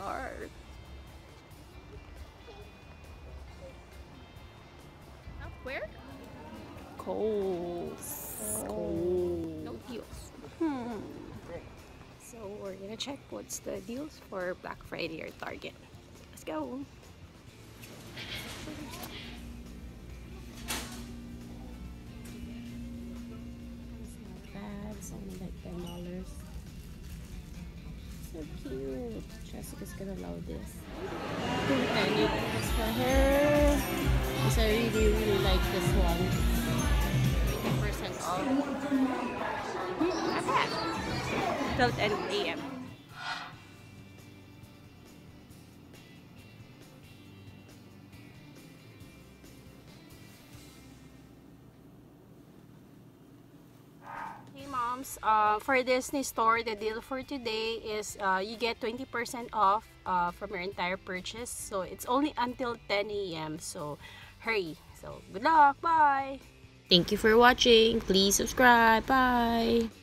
start. Where? Kohl's. No deals. So we're gonna check what's the deals for Black Friday or Target. Let's go. It's only like $10. So cute. Jessica's gonna love this. And you get this for her. Because I really like this one. 20% off. Not bad. Till 10 a.m. Hey moms, for Disney Store, the deal for today is you get 20% off from your entire purchase. So it's only until 10 a.m. So hurry. So good luck. Bye. Thank you for watching. Please subscribe. Bye.